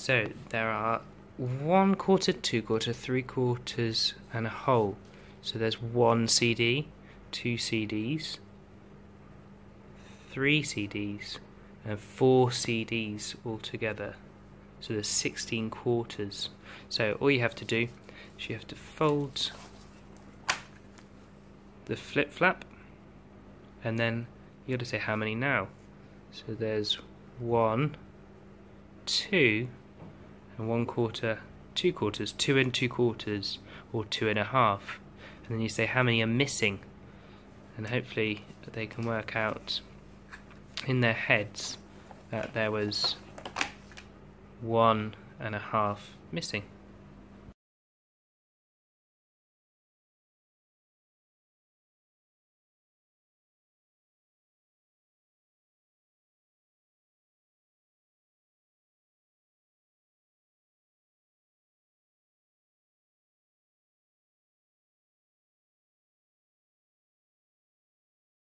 So there are 1/4, 2/4, 3/4 and a whole. So there's 1 CD, 2 CDs, 3 CDs and 4 CDs altogether. So there's 16 quarters. So all you have to do is you have to fold the flip flap and then you got to say how many now. So there's 1, 2 and 1/4, 2/4, 2 and 2/4 or 2 1/2, and then you say how many are missing, and hopefully they can work out in their heads that there was 1 1/2 missing.